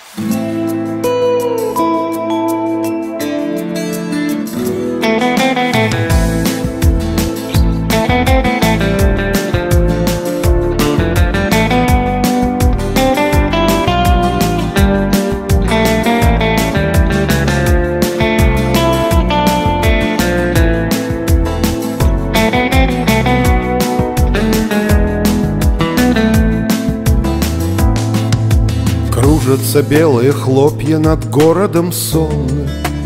Кружатся белые хлопья над городом сонным.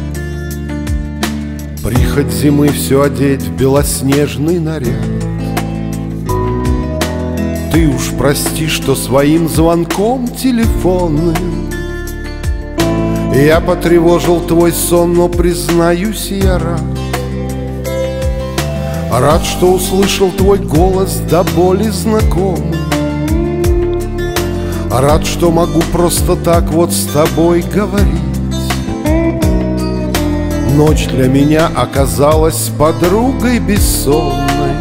Прихоть зимы все одеть в белоснежный наряд. Ты уж прости, что своим звонком телефонным я потревожил твой сон, но, признаюсь, я рад. Рад, что услышал твой голос до боли знакомый. Рад, что могу просто так вот с тобой говорить. Ночь для меня оказалась подругой бессонной,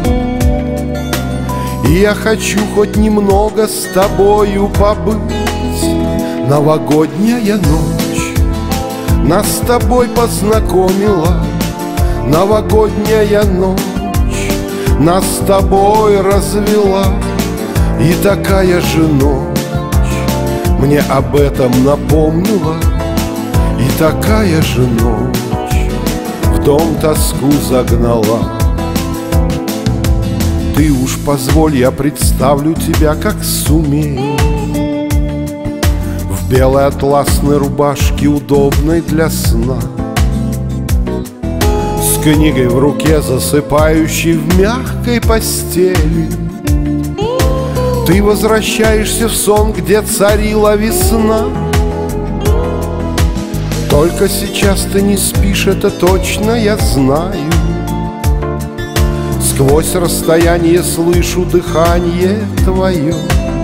и я хочу хоть немного с тобою побыть. Новогодняя ночь нас с тобой познакомила. Новогодняя ночь нас с тобой развела. И такая же ночь мне об этом напомнила. И такая же ночь в дом тоску загнала. Ты уж позволь, я представлю тебя, как сумею, в белой атласной рубашке, удобной для сна, с книгой в руке, засыпающей в мягкой постели. Ты возвращаешься в сон, где царила весна. Только сейчас ты не спишь, это точно я знаю. Сквозь расстояние слышу дыхание твое.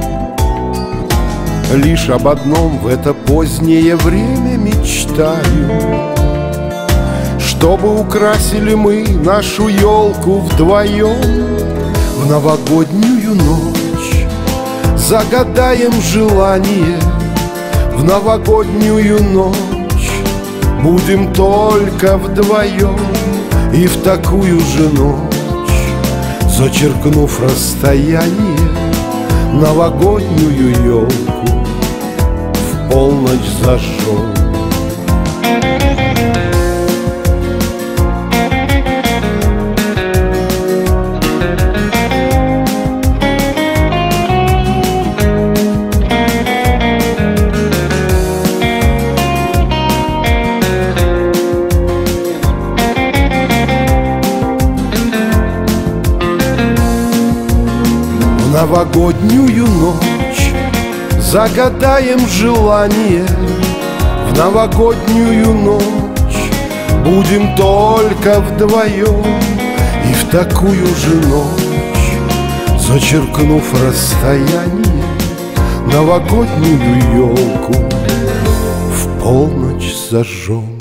Лишь об одном в это позднее время мечтаю: чтобы украсили мы нашу елку вдвоем. В новогоднюю ночь загадаем желание. В новогоднюю ночь будем только вдвоем. И в такую же ночь, зачеркнув расстояние, новогоднюю елку в полночь зажжем. В новогоднюю ночь загадаем желание. В новогоднюю ночь будем только вдвоем. И в такую же ночь, зачеркнув расстояние, новогоднюю елку в полночь зажжем.